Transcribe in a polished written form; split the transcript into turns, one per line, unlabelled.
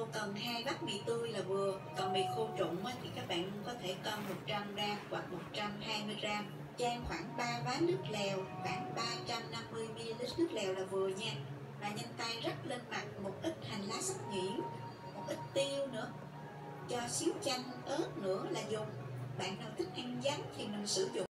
cần 2 bát mì tươi là vừa. Còn mì khô trụng thì các bạn có thể cân 100g hoặc 120g. Chan khoảng 3 vá nước lèo, khoảng 350ml nước lèo là vừa nha. Và nhanh tay rắc lên mặt một ít hành lá sắc nhuyễn, một ít tiêu nữa, cho xíu chanh ớt nữa là dùng. Bạn nào thích ăn giấm thì mình sử dụng